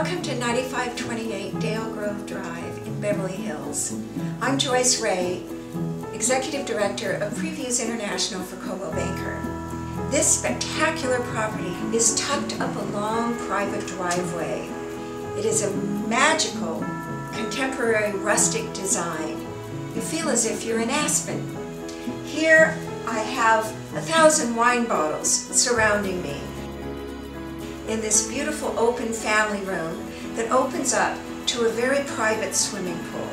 Welcome to 9528 Dalegrove Drive in Beverly Hills. I'm Joyce Rey, Executive Director of Previews International for Caldwell Banker. This spectacular property is tucked up a long private driveway. It is a magical, contemporary rustic design. You feel as if you're in Aspen. Here I have 1,000 wine bottles surrounding me in this beautiful open family room that opens up to a very private swimming pool.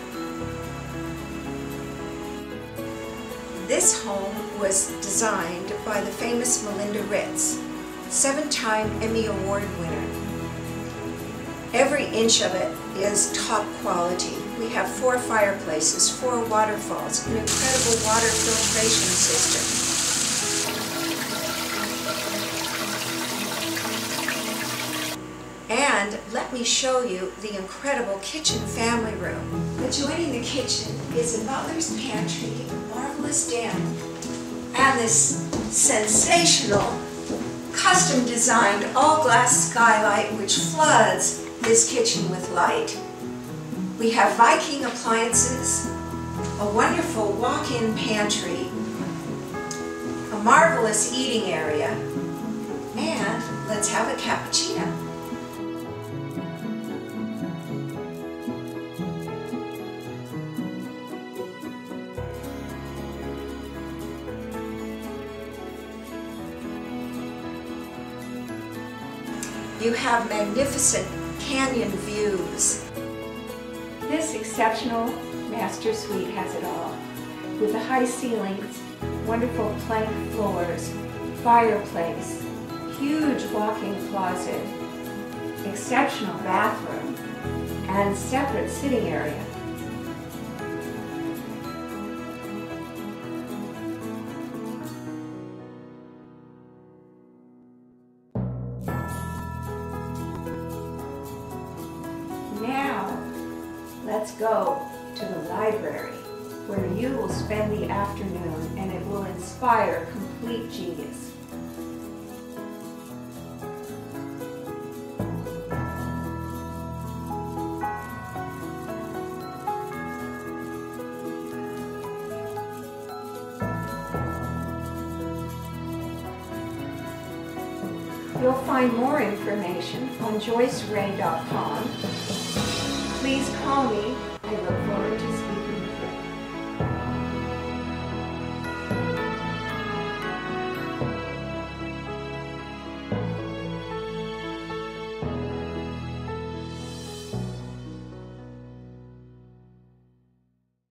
This home was designed by the famous Melinda Ritz, 7-time Emmy Award winner. Every inch of it is top quality. We have 4 fireplaces, 4 waterfalls, an incredible water filtration system. And let me show you the incredible kitchen family room. Adjoining the kitchen is a butler's pantry, a marvelous den, and this sensational, custom-designed all-glass skylight which floods this kitchen with light. We have Viking appliances, a wonderful walk-in pantry, a marvelous eating area, and let's have a cappuccino. You have magnificent canyon views. This exceptional master suite has it all, with the high ceilings, wonderful plank floors, fireplace, huge walk-in closet, exceptional bathroom, and separate sitting area. Now, let's go to the library, where you will spend the afternoon and it will inspire complete genius. You'll find more information on joycerey.com. Please call me. I look forward to speaking.